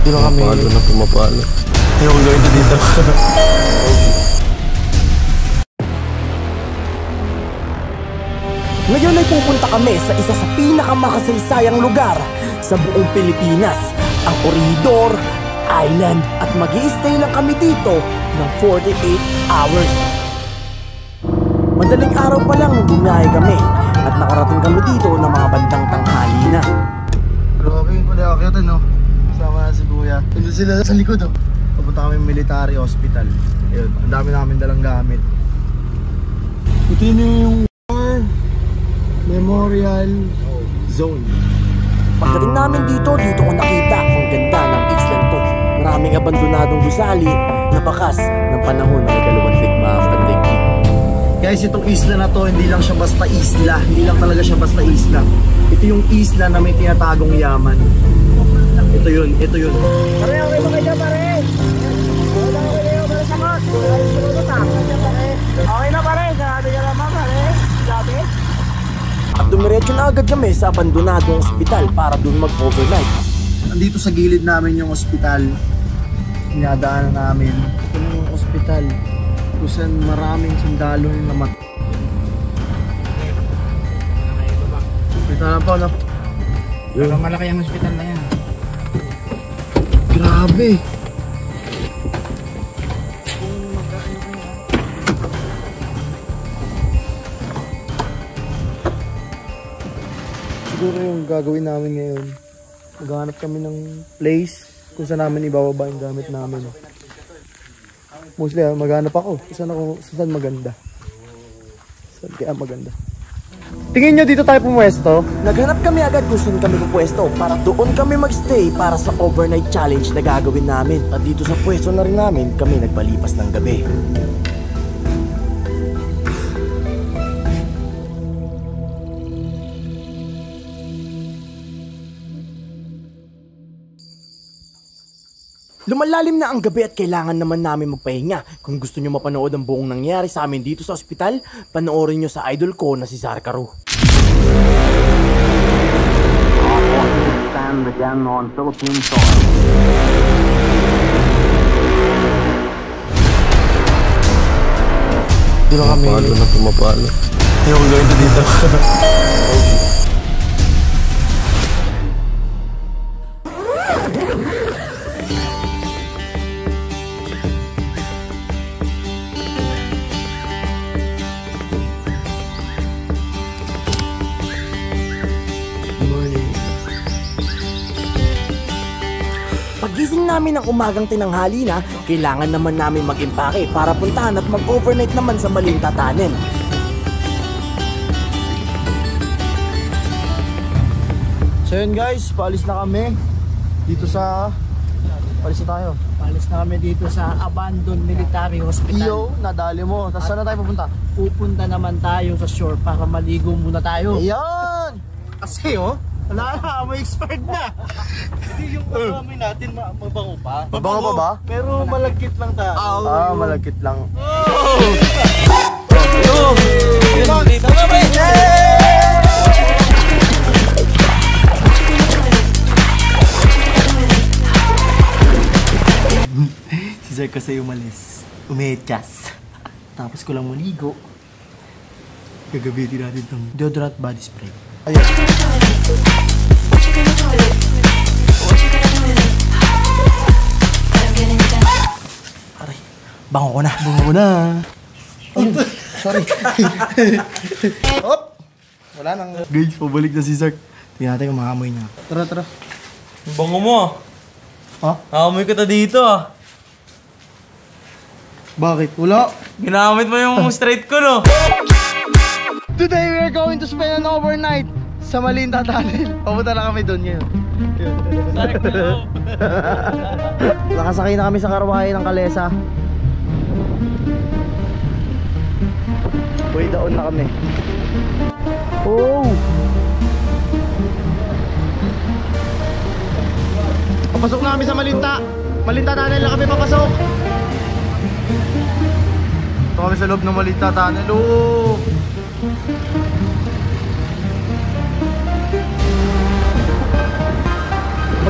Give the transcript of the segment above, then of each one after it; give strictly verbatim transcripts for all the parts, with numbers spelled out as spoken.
Di ba kami? Pumapalo na pumapalo. Ayoko gawin ito dito. Ngayon ay pupunta kami sa isa sa pinakamakasaysayang lugar sa buong Pilipinas, ang Corridor Island, at mag-i-stay lang kami dito ng forty-eight hours. Madaling araw pa lang nung bumiyahe kami at nakarating kami dito ng mga bandang tanghali na. Grabe yung pala akyat, no? Kasama na si Kuya. Hindi sila sa likod, oh. Papunta kami military hospital. Ayun, ang dami namin dalang gamit. Ito yung War Memorial Zone. Pagdating namin dito, dito ko nakita ang ganda ng island to. Maraming abandonadong gusali na bakas ng panahon ng ikalawang digmaang pandaigdig. Guys, itong isla na to, hindi lang siya basta isla. Hindi lang talaga siya basta isla. Ito yung isla na may tinatagong yaman. Ito yun, ito yun. Pare, okay ba kayo, pare? Okay na, okay na, pare sa mat. Okay na, pare. Sabi ka naman, pare. Sabi? At dumiretso na agad kami sa abandonadong ospital para dun mag-overnight. Andito sa gilid namin yung ospital. Pinadaanan namin. Ito na yung ospital. Kung saan maraming sundalo yung namat. Kita na po, no? Pero malaki ang ospital na yan. Grabe! Siguro yung gagawin namin ngayon, maghanap kami ng place kung saan namin ibababa yung gamit namin. Mostly ah, maghanap ako. Saan ako, saan maganda? Saan kaya maganda? Tingin nyo dito tayo pumwesto? Naghanap kami agad kung saan kami pupwesto para doon kami magstay para sa overnight challenge na gagawin namin. At dito sa pwesto na rin namin kami nagpalipas ng gabi. Lumalalim na ang gabi at kailangan naman namin magpahinga. Kung gusto nyo mapanood ang buong nangyari sa amin dito sa ospital, panoorin nyo sa idol ko na si Sarkaru. Stand again on Philippine soil. Di ba kami? Pumapalo na pumapalo. Ayoko gawin ito dito. Pagising namin ng umagang tinanghali na, kailangan naman namin mag-impake para puntahan at mag-overnight naman sa Malintatanen. So yun guys, paalis na kami dito sa... Paalis na tayo. Palis na kami dito sa Abandoned Military Hospital. Iyo, nadali mo. Tapos saan na tayo pupunta? Pupunta naman tayo sa shore para maligo muna tayo. Ayan! Kasi oh, wala na, may expired na. Hindi yung pagkami natin mabango pa. Mabango pa ba? Pero malagkit lang tayo. Ah, malagkit lang. Oh! Si Sir kasi umalis. Umetyas. Tapos ko lang maligo. Gagabitin natin itong deodorant body spray. Ayan. Aray, bango ko na. Bango ko na. Oh, sorry. Hop! Wala nang... Guys, pabalik na si Zark. Tingnan natin kung makamoy niya. Tara, tara. Bango mo. Ha? Nakamoy kita dito ah. Bakit? Wala. Ginamit mo yung straight ko no. Today we are going to spend an overnight sa Malintatanen. Papunta na kami doon ngayon. Nakasakay na kami sa karwahe ng Kalesa. Uy, daon na kami. Oh! Papasok na kami sa Malinta. Malintatanen lang kami papasok. Ito kami sa loob ng Malintatanen. Oh!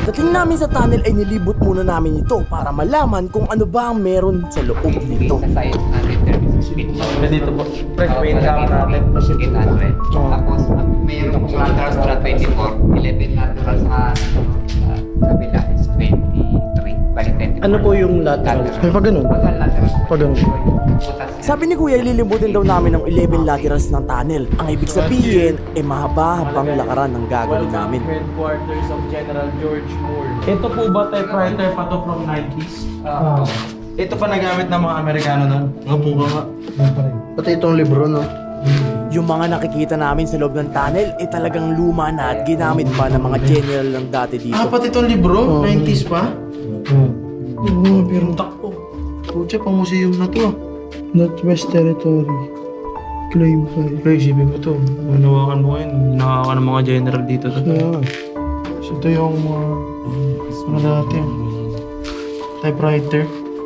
Pagdating namin sa tunnel ay nilibot muna namin ito para malaman kung ano ba ang meron sa loob nito. Sa side natin, thirty-six feet. Dito po. Fresh Oo, wait lang natin. eight hundred. Tapos, mayroong laterals na twenty-four, eleven laterals sa sa kabila is twenty-three. Bali, twenty-four. Ano po yung lateral? May pag ganun? Pag ang laterals, Pag ganun. butas yan. Sabi ni Kuya, ililibutin daw namin ng eleven laterals ng tunnel. Ang ibig sabihin, ay mahaba-habang lakaran ng gagawin namin. Headquarters of General George Moore. Ito po ba typewriter pa to from nineties? Oo. Ito pa nagamit ng mga Amerikano nun? Nga po ba nga? Pati itong libro, no? Yung mga nakikita namin sa loob ng tunnel ay talagang luma na at ginamit pa ng mga general ng dati dito. Ah, pati itong libro? nineties pa? Oo, pero Takpo. Pucha, pang museum na to ah. Northwest Territory. Claim five. Pre, isipin mo to. Manawakan mo ngayon. Nakawakan ng mga general dito. To. Yeah. So ito yung mga... ano dati ah. Typewriter.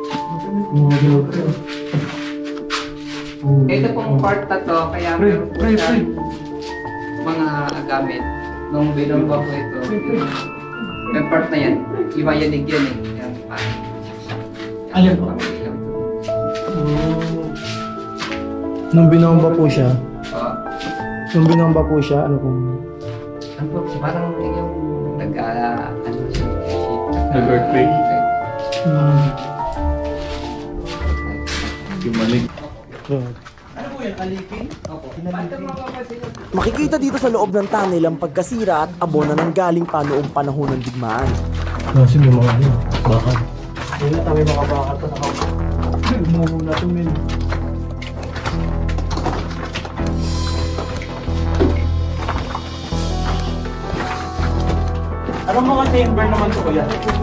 Ito pong part na to, kaya meron po siyang mga gamit nung binomba ko ito. Yung part na yan, iba yanig yan eh. Yan, parang. Ayun po. Nung binomba po siya, Oo. nung binomba po siya, ano po? Ano po, parang yung nag, ah, ano siya, Nag-earthquake? Hmm. Gumaling. Makikita dito sa loob ng tunnel ang pagkasira at abon na nanggaling pa noong panahon ng digmaan. Kasi may mga ano, bakal. Hindi na kami makabakal pa sa kapag. Umumuna ito, men. Anong mga chamber naman to, kuya?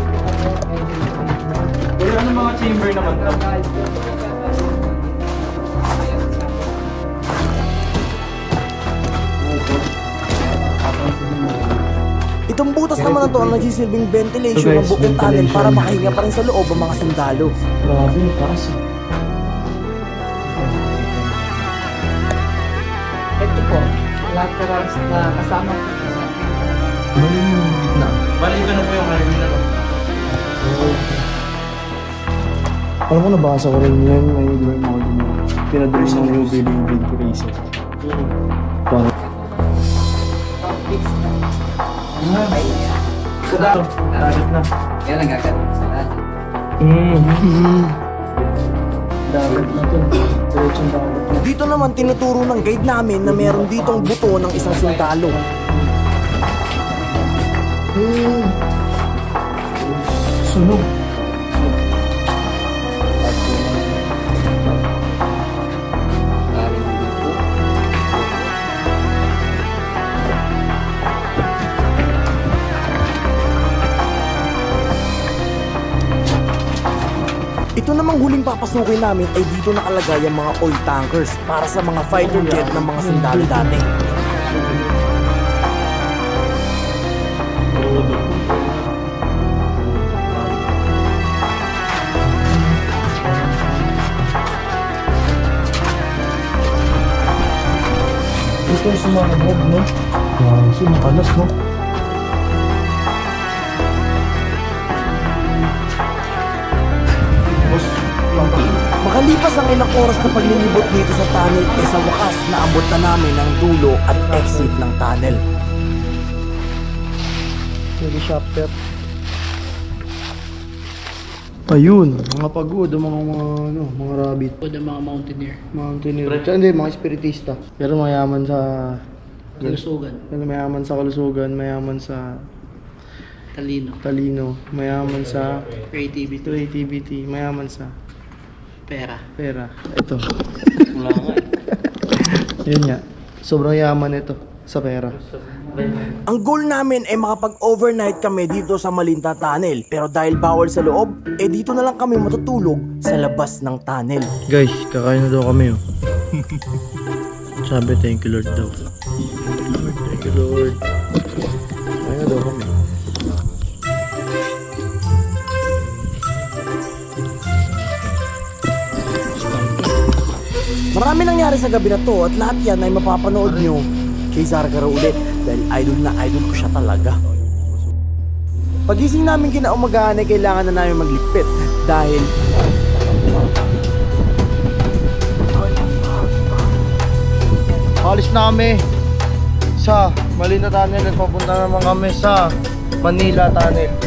Kuya, anong mga chamber naman to? Itong butas naman na to ang nagsisilbing ventilation ng buong tunnel para makahinga pa rin sa loob ang mga sundalo. Grabe, taas. Ito po, laterals na kasama po siya sa Mali yung gitna. Bali, ito na po yung highway na to. Alam mo, nabasa ko rin yan. May gawin ako din. Pinadali ng new building bid ko rin isa. Parang... Dagat na. Yan ang gagawin sa lahat. Mm. Dagat na to. Diretsong dagat na. Dito naman tinuturo ng guide namin na meron ditong buto ng isang sundalo. Mm. Sunog. Ito namang huling papasukin namin ay dito nakalagay ang mga oil tankers para sa mga fighter jet ng mga sundalo dati. Ito yung sumakabog, no? Wow, sumakalas, no? Makalipas ang ilang oras na paglilibot dito sa tunnel ay sa wakas naabot na namin ang dulo at exit ng tunnel. Sige, shopper. Ayun, mga pagod, mga mga ano, mga rabbit. O ng mga mountaineer. Mountaineer. Tsaka hindi, mga espiritista. Pero mayaman sa... Kalusugan. Pero mayaman sa kalusugan, mayaman sa Talino. talino, mayaman sa Creativity. creativity, mayaman sa Pera. pera. Ito. Wala nga eh. Yun nga. Sobrang yaman ito sa pera. Ang goal namin ay makapag-overnight kami dito sa Malinta Tunnel. Pero dahil bawal sa loob, eh dito na lang kami matutulog sa labas ng tunnel. Guys, kakain na daw kami oh. Sabi, thank you Lord daw. Lord, thank you Lord. Kakain na daw kami. Marami nangyari sa gabi na to at lahat yan ay mapapanood nyo kay Zargaro ulit dahil idol na idol ko siya talaga. Pagising namin kinaumagahan ay kailangan na namin magligpit dahil alis na kami sa Malina Tunnel at papunta naman kami sa Manila Tunnel.